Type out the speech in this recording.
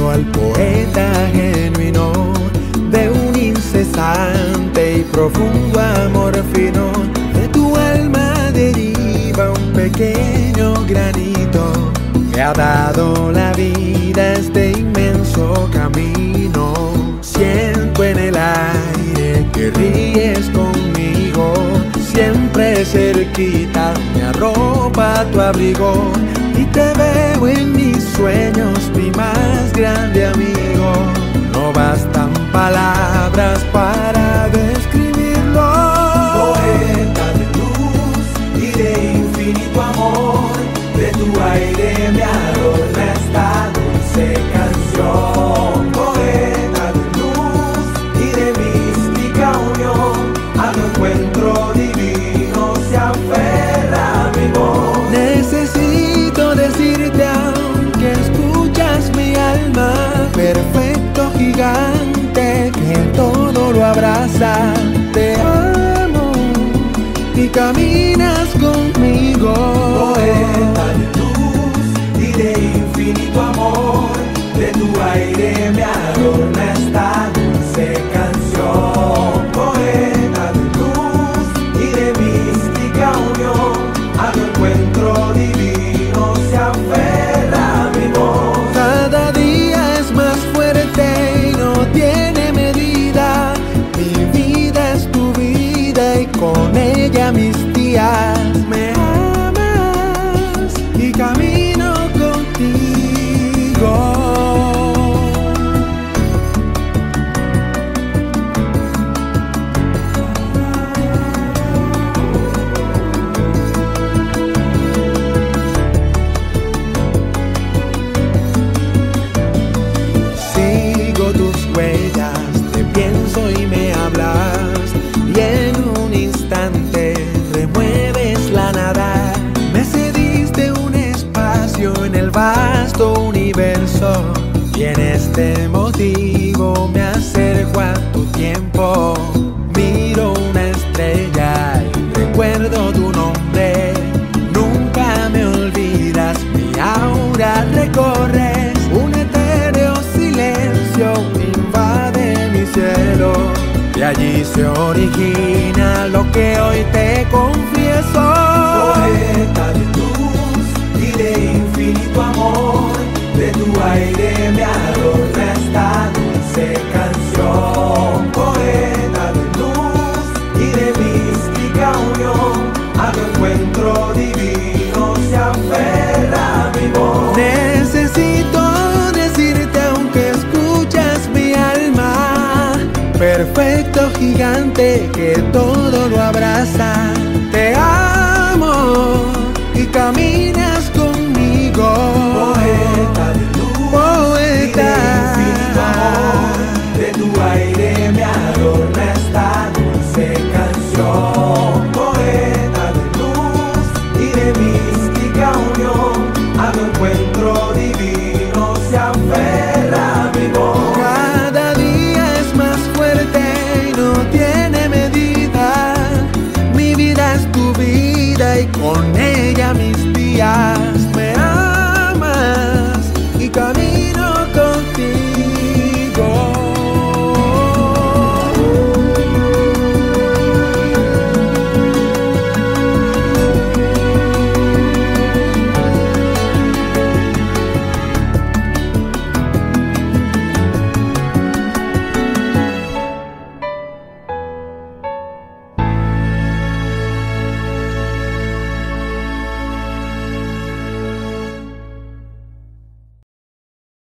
al poeta genuino de un incesante y profundo amor fino. De tu alma deriva un pequeño granito que ha dado la vida a este inmenso camino. Siento en el aire que ríes conmigo, siempre cerquita me arropa tu abrigo, y te veo en mis sueños, mi más grande amigo. No bastan palabras para describirlo. Poeta de luz y de infinito amor, de tu aire me adorna esta dulce canción. Poeta de luz y de mística unión, a tu encuentro divino se aferra mi voz. Necesito decirte aunque escuchas mi alma, perfecto gigante que todo lo abraza. Te amo y caminas conmigo. Poeta de luz y de infinito amor, de tu aire me adorna esta dulce canción. Poeta de luz y de mística unión, a tu encuentro divino se aferra mi voz. Cada día es más fuerte y no tiene medida. Mi vida es tu vida y con ella mis días. Me amas y camino contigo. Sigo tus huellas, te pienso y me hablas, y en un instante remueves la nada. Me cediste un espacio en el vasto universo, y en este motivo me acerco a tu tiempo. Miro una estrella y recuerdo tu nombre. Nunca me olvidas, mi aura recorres. Un etéreo silencio invade mi cielo, y allí se origina lo que hoy te confieso. Poeta de luz y de infinito amor, de tu aire me adorna esta dulce canción. Poeta de luz y de mística unión, a tu encuentro divino se aferra mi voz. Necesito decirte aunque escuchas mi alma, perfecto gigante que todo lo abraza. Te amo y caminas conmigo. Poeta de luz y de infinito amor, de tu aire me adorna esta dulce canción. Poeta de luz y de mística unión, a tu encuentro divino se aferra mi voz. Cada día es más fuerte y no tiene medida. Mi vida es tu vida y con ella mis días. Me amas y camino